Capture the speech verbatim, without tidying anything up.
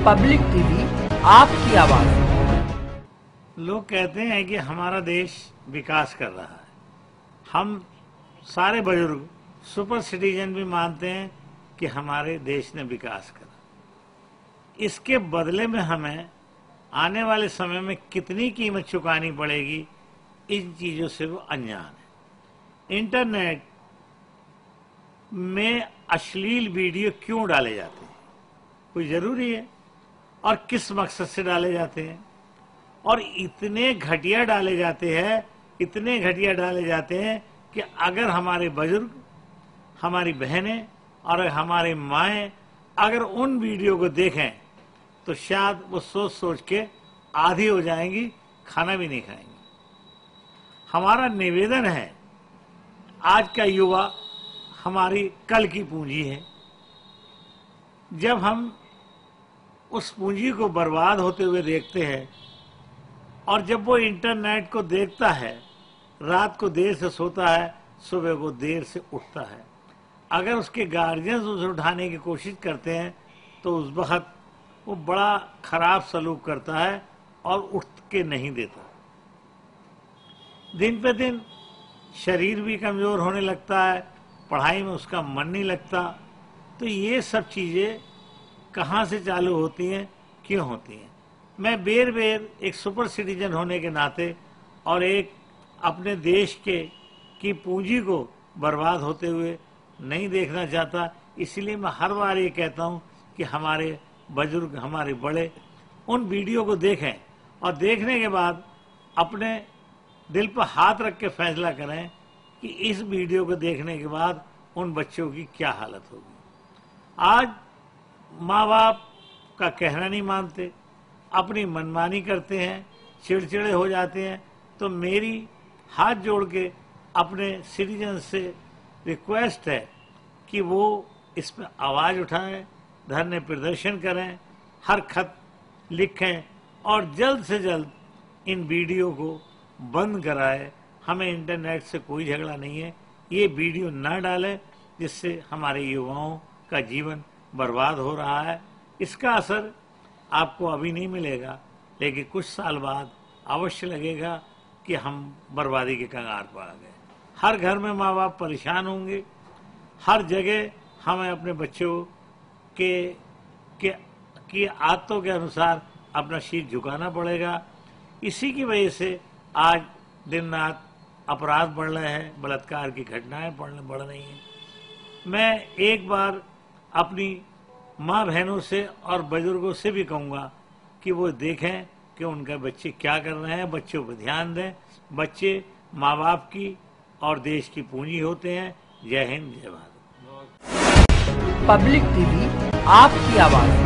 Public TV आपकी आवाज। लोग कहते हैं कि हमारा देश विकास कर रहा है। हम सारे बुजुर्ग सुपर सिटीजन भी मानते हैं कि हमारे देश ने विकास करा। इसके बदले में हमें आने वाले समय में कितनी कीमत चुकानी पड़ेगी, इन चीजों से वो अनजान है। इंटरनेट में अश्लील वीडियो क्यों डाले जाते हैं, कोई जरूरी है? और किस मकसद से डाले जाते हैं? और इतने घटिया डाले जाते हैं, इतने घटिया डाले जाते हैं कि अगर हमारे बुजुर्ग, हमारी बहनें और हमारे माएँ अगर उन वीडियो को देखें तो शायद वो सोच सोच के आधी हो जाएंगी, खाना भी नहीं खाएंगी। हमारा निवेदन है, आज का युवा हमारी कल की पूंजी है। जब हम उस पूंजी को बर्बाद होते हुए देखते हैं और जब वो इंटरनेट को देखता है, रात को देर से सोता है, सुबह को देर से उठता है, अगर उसके गार्जियंस उसे उठाने की कोशिश करते हैं तो उस वक्त वो बड़ा खराब सलूक करता है और उठ के नहीं देता। दिन पे दिन शरीर भी कमज़ोर होने लगता है, पढ़ाई में उसका मन नहीं लगता। तो ये सब चीज़ें कहाँ से चालू होती हैं, क्यों होती हैं? मैं बेर बेर एक सुपर सिटीजन होने के नाते और एक अपने देश के की पूंजी को बर्बाद होते हुए नहीं देखना चाहता। इसलिए मैं हर बार ये कहता हूँ कि हमारे बुजुर्ग, हमारे बड़े उन वीडियो को देखें और देखने के बाद अपने दिल पर हाथ रख के फैसला करें कि इस वीडियो को देखने के बाद उन बच्चों की क्या हालत होगी। आज माँ बाप का कहना नहीं मानते, अपनी मनमानी करते हैं, चिड़चिड़े हो जाते हैं। तो मेरी हाथ जोड़ के अपने सिटीजन से रिक्वेस्ट है कि वो इस पर आवाज़ उठाएं, धरने प्रदर्शन करें, हर खत लिखें और जल्द से जल्द इन वीडियो को बंद कराएं। हमें इंटरनेट से कोई झगड़ा नहीं है, ये वीडियो ना डालें जिससे हमारे युवाओं का जीवन बर्बाद हो रहा है। इसका असर आपको अभी नहीं मिलेगा, लेकिन कुछ साल बाद अवश्य लगेगा कि हम बर्बादी के कगार पर आ गए। हर घर में माँ बाप परेशान होंगे, हर जगह हमें अपने बच्चों के के की आदतों के अनुसार अपना शीश झुकाना पड़ेगा। इसी की वजह से आज दिन रात अपराध बढ़ रहे हैं, बलात्कार की घटनाएं बढ़ बढ़ रही हैं। मैं एक बार अपनी माँ बहनों से और बुजुर्गों से भी कहूँगा कि वो देखें कि उनके बच्चे क्या कर रहे हैं, बच्चों पर ध्यान दें। बच्चे माँ बाप की और देश की पूंजी होते हैं। जय हिंद, जय भारत। पब्लिक टीवी आपकी आवाज।